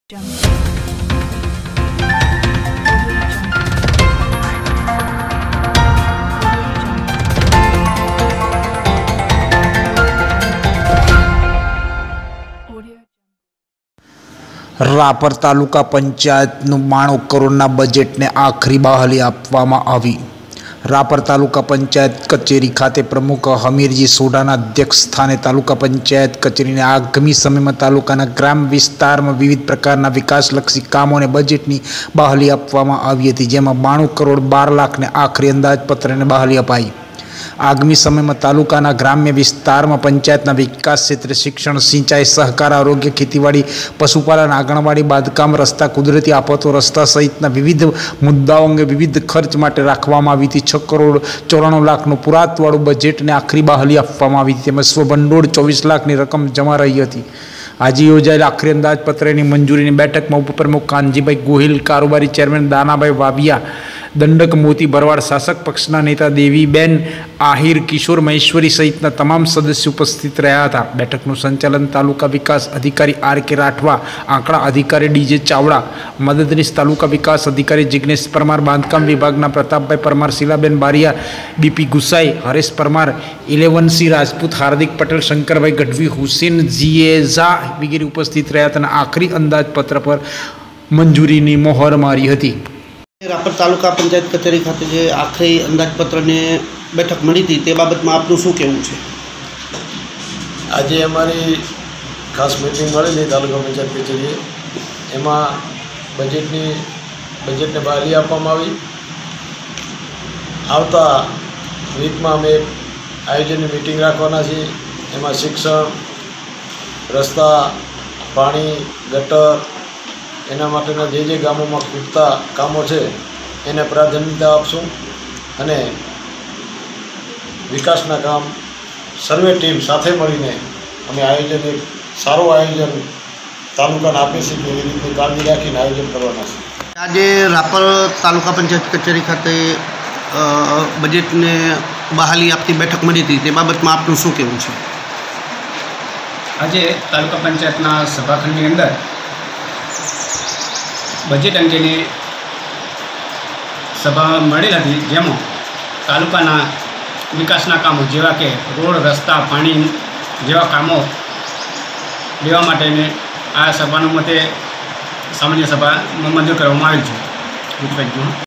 रापर तालुका पंचायतનું 92 કરોડના બજેટને આખરી બહાલી આપવામાં આવી। રાપર તાલુકા પંચાયત કચેરી ખાતે પ્રમુખ હમીરજી સોઢાના અધ્યક્ષસ્થાને તાલુકા પંચાયત કચેરીને આગામી સમયમાં તાલુકાના ગ્રામ વિસ્તારમાં વિવિધ પ્રકારના વિકાસલક્ષી કામોને બજેટની બહાલી આપવામાં આવી હતી, જેમાં 92 કરોડ 12 લાખને આખરી અંદાજપત્રને બહાલી અપાઈ। आगामी समय में तालुकाना ग्राम्य विस्तार में पंचायतना विकास क्षेत्र शिक्षण, सिंचाई, सहकार, आरोग्य, खेतीवाड़ी, पशुपालन, आंगणवाड़ी, बांधकाम, रस्ता, कुदरती आफतो, रस्ता सहित विविध मुद्दाओं अंगे विविध खर्च माटे राखवामां आवी हती। 6 करोड़ 94 लाखનું पुरातवाळुं बजेटने आखरी बहाली आपवामां आवी हती, तेमज स्वभंडोळ 24 लाखની रकम जमा रही हती। आज योजाયેલ आखरी अंदाजपत्रनी मंजूरीनी बैठकमां उपप्रमुख कानजीभाई गोहिल, कारोबारी चेरमेन दानाभाई वाविया, दंडक मोती भरवाड़, शासक पक्षना नेता देवीबेन आहिर, किशोर महेश्वरी सहितना तमाम सदस्यों उपस्थित रह्या हता। बैठकનું संचालन तालुका विकास अधिकारी आर.के. राठवा, आंकड़ा अधिकारी डी.जे. चावड़ा, मददनीश तालुका विकास अधिकारी जिग्नेश परमार, बांधकाम विभागना प्रतापभाई परमार, शीलाबेन बारिया, बीपी गुसाई, हरेश परमार, 11C राजपूत, हार्दिक पटेल, शंकरभाई गढ़वी, हुसैन जिएजा वगैरह उपस्थित रह्या हता। आखरी अंदाजपत्र पर मंजूरीनी मोहर मारी हती। रापर तालुका पंचायत कचेरी खाते जे आखरी अंदाजपत्र ने बैठक मળી थी ते बाबत में आपनु शू कहेवुं छे? आज अमारी खास मीटिंग मळेली तालुका पंचायत कचेरीए, एमां बजेटने बहाली आपवामां आवी। आवता वीकमां अमे आयोजननी मीटिंग राखवाना छीए। एमां शिक्षण, रस्ता, पाणी, गटर एना माटेना जे गामों में खूटता कामों है एने प्राधान्यता आपशुं अने विकासना काम सर्वे टीम साथे मळीने अमे आयोजन एक सारो आयोजन तालुकाने आपी शकीए एवी रीतनी काळजी राखीने आयोजन करवाना छे। आज रापर तालुका पंचायत कचेरी खाते बजेट ने बहाली आपकी बैठक मળી थी ते बाबत में आपनु शू कहेवुं छे? आज तालुका पंचायतना सभाखंडनी अंदर बजेट अंगेनी सभा मळेल हती, जेमां तालुकाना विकासना कामों जेवा के रोड, रस्ता, पाणी जेवा कामों लेवा माटेनी आ सभानुमते सामान्य सभा मंजूर करवामां आवेल छे।